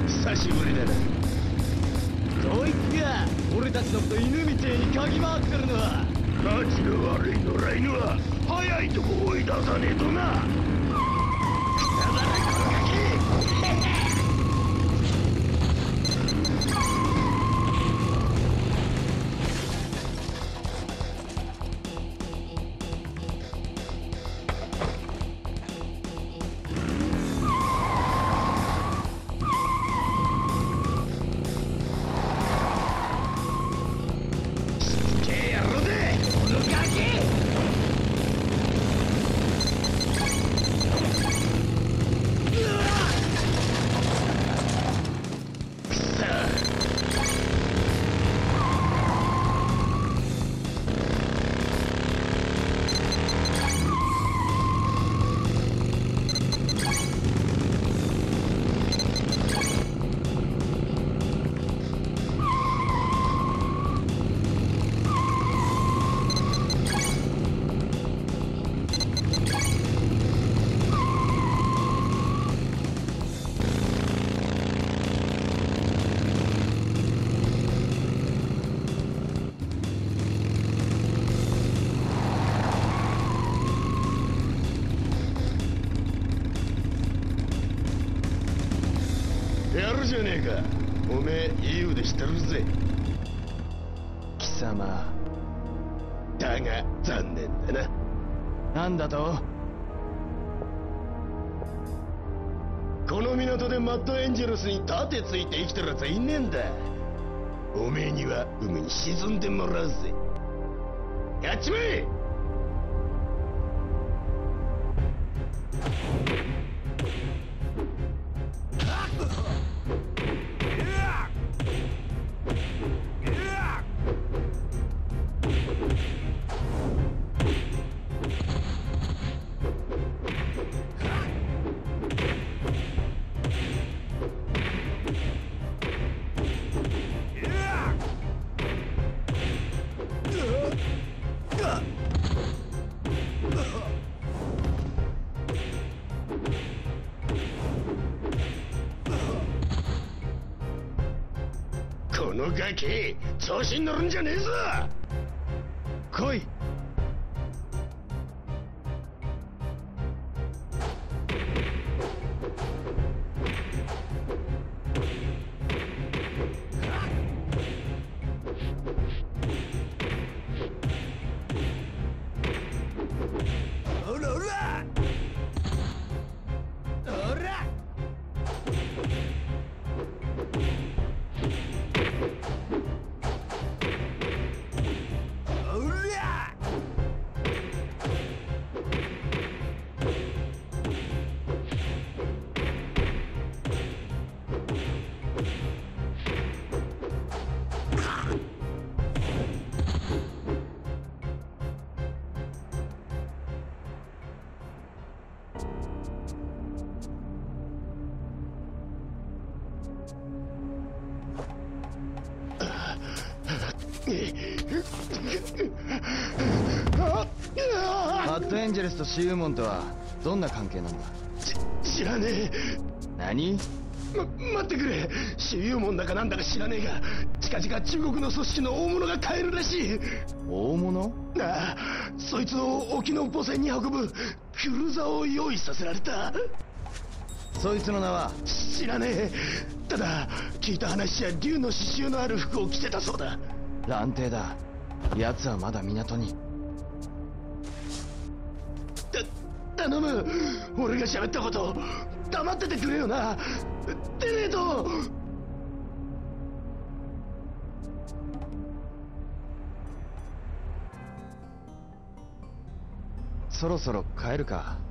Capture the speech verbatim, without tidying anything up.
久しぶりだな。こいつが俺たちのこと犬みてえに嗅ぎ回ってるのは。 たちの悪い野良犬は早いとこ追い出さねえとな。ただれこのガキやるじゃねえか。おめえいい腕してるぜ貴様。だが残念だな。 なんだと。 この港でマッドエンジェルスに盾ついて生きてるやつはいねえんだ。おめえには海に沈んでもらうぜ。やっちまえ。このガキ調子に乗るんじゃねえぞ。 来い。 おらおらおら。 マッドエンジェルスとシウモンとはどんな関係なんだ。 し知らねえ。 何？ ま、待ってくれ。シウモンだかなんだか知らねえが、近々中国の組織の大物が帰るらしい。 大物？ ああ、そいつを沖の母船に運ぶクルーザーを用意させられた。 そいつの名は？ 知らねえ。ただ聞いた話や竜の刺繍のある服を着てたそうだ。 蘭亭だ。奴はまだ港に。 た頼む。俺が喋ったこと黙っててくれよな。でねえと。 そろそろ帰るか。